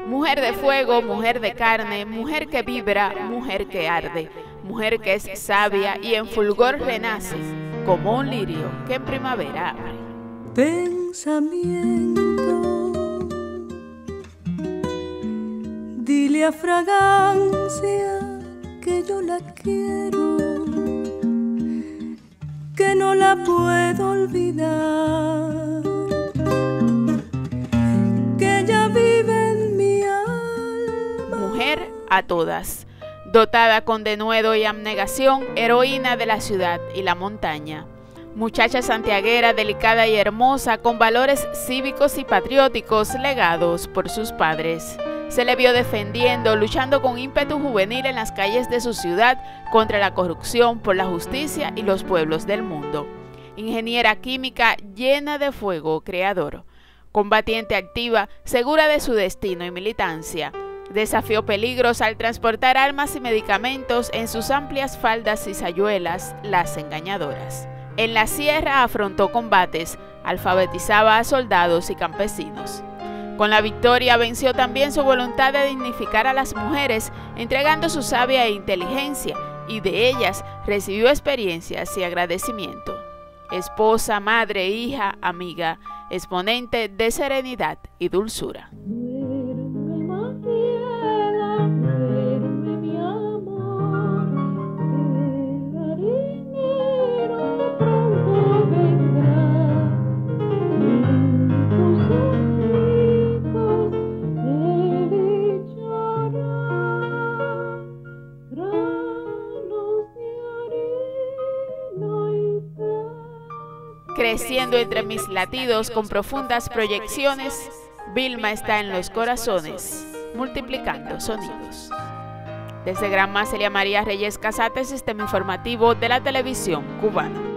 Mujer de fuego, mujer de carne, mujer que vibra, mujer que arde, mujer que es sabia y en fulgor renace, como un lirio que en primavera abre. Pensamiento, dile a fragancia que yo la quiero, que no la puedo olvidar, que ella vive en mi alma. Mujer a todas, dotada con denuedo y abnegación, heroína de la ciudad y la montaña. Muchacha santiaguera, delicada y hermosa, con valores cívicos y patrióticos legados por sus padres. Se le vio defendiendo, luchando con ímpetu juvenil en las calles de su ciudad contra la corrupción, por la justicia y los pueblos del mundo. Ingeniera química llena de fuego creador. Combatiente activa, segura de su destino y militancia. Desafió peligros al transportar armas y medicamentos en sus amplias faldas y sayuelas, las engañadoras. En la sierra afrontó combates, alfabetizaba a soldados y campesinos. Con la victoria venció también su voluntad de dignificar a las mujeres, entregando su sabia e inteligencia, y de ellas recibió experiencias y agradecimiento. Esposa, madre, hija, amiga, exponente de serenidad y dulzura. Creciendo entre mis latidos con profundas proyecciones, Vilma está en los corazones, multiplicando sonidos. Desde Granma, Celia María Reyes Casate, Sistema Informativo de la Televisión Cubana.